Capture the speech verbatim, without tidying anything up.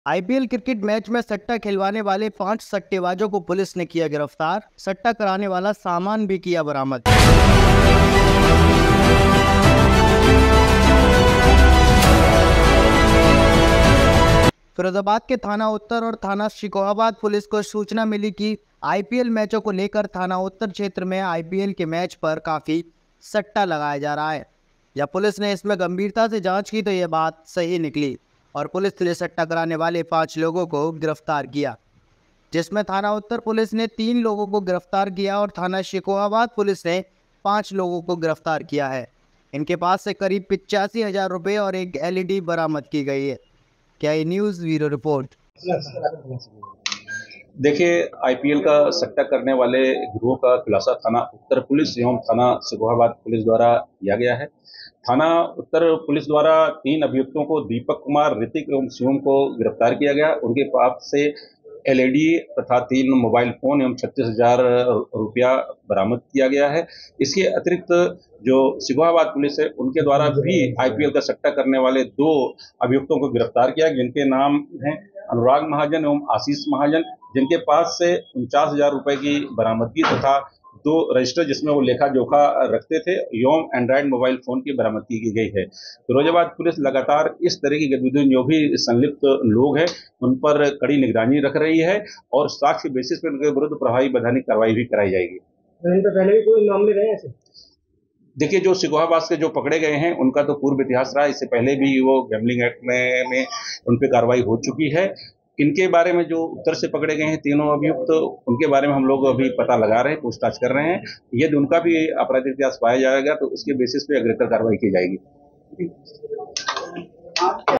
IPL cricket match में सट्टा खिलवाने वाले पांच सट्टेबाजों को पुलिस ने किया गिरफ्तार। सट्टा कराने वाला सामान भी किया बरामद। फिरोजाबाद के थाना उत्तर और थाना शिकोहाबाद पुलिस को सूचना मिली कि आईपीएल मैचों को लेकर थाना उत्तर क्षेत्र में आईपीएल के मैच पर काफी सट्टा लगाया जा रहा है। जब पुलिस ने इसमें गंभीरता से जांच की तो यह बात सही निकली और पुलिस ने सट्टा कराने वाले पांच लोगों को गिरफ्तार किया, जिसमें थाना उत्तर पुलिस ने तीन लोगों को गिरफ्तार किया और थाना शिकोहाबाद पुलिस ने पाँच लोगों को गिरफ्तार किया है। इनके पास से करीब पिचासी हजार रुपये और एक एलईडी बरामद की गई है। क्या ये न्यूज़ ब्यूरो रिपोर्ट। देखिए, आईपीएल का सट्टा करने वाले गिरोह का खुलासा थाना उत्तर पुलिस एवं थाना शिकोहाबाद पुलिस द्वारा किया गया है। थाना उत्तर पुलिस द्वारा तीन अभियुक्तों को दीपक कुमार, ऋतिक एवं शिवम को गिरफ्तार किया गया। उनके पास से एलईडी तथा तीन मोबाइल फोन एवं छत्तीस हजार रुपया बरामद किया गया है। इसके अतिरिक्त जो शिकोहाबाद पुलिस है उनके द्वारा भी आईपीएल का सट्टा करने वाले दो अभियुक्तों को गिरफ्तार किया, जिनके नाम हैं अनुराग महाजन एवं आशीष महाजन, जिनके पास से उनचास हजार रुपए की बरामदगी तथा दो रजिस्टर जिसमें वो लेखा जोखा रखते थे एवं एंड्रॉयड मोबाइल फोन की बरामदगी की गई है। फिरोजाबाद पुलिस लगातार इस तरह की गतिविधियों जो भी संलिप्त लोग हैं उन पर कड़ी निगरानी रख रही है और साक्ष्य बेसिस पर उनके विरुद्ध प्रभावी वैधानिक कार्रवाई भी कराई जाएगी। इन पे पहले भी कोई मामले रहे ऐसे? देखिए, जो शिकोहाबाद से जो पकड़े गए हैं उनका तो पूर्व इतिहास रहा। इससे पहले भी वो गैम्बलिंग एक्ट में, में उन पर कार्रवाई हो चुकी है। इनके बारे में जो उत्तर से पकड़े गए हैं तीनों अभियुक्त, तो उनके बारे में हम लोग अभी पता लगा रहे हैं, पूछताछ कर रहे हैं। यदि उनका भी आपराधिक इतिहास पाया जाएगा तो उसके बेसिस पे अग्रेसर कार्रवाई की जाएगी।